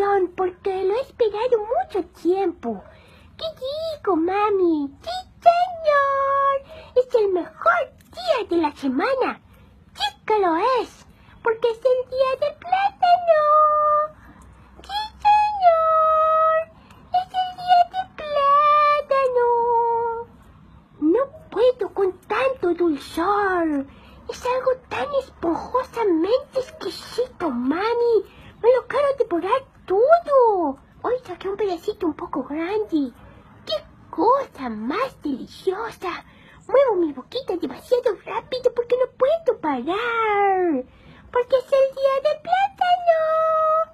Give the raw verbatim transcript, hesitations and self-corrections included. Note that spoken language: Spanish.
ilusión porque lo he esperado mucho tiempo. ¿Qué digo, mami? ¡Sí, señor! Es el mejor día de la semana. Sí que lo es, porque es el día del plátano. ¡Sí, señor! Es el día del plátano. No puedo con tanto dulzor. Es algo tan esponjosamente exquisito, mami. Me lo quiero devorar todo. Hoy saqué un pedacito un poco grande. ¡Qué cosa más deliciosa! Muevo mi boquita demasiado rápido porque no puedo parar. Porque es el día del plátano.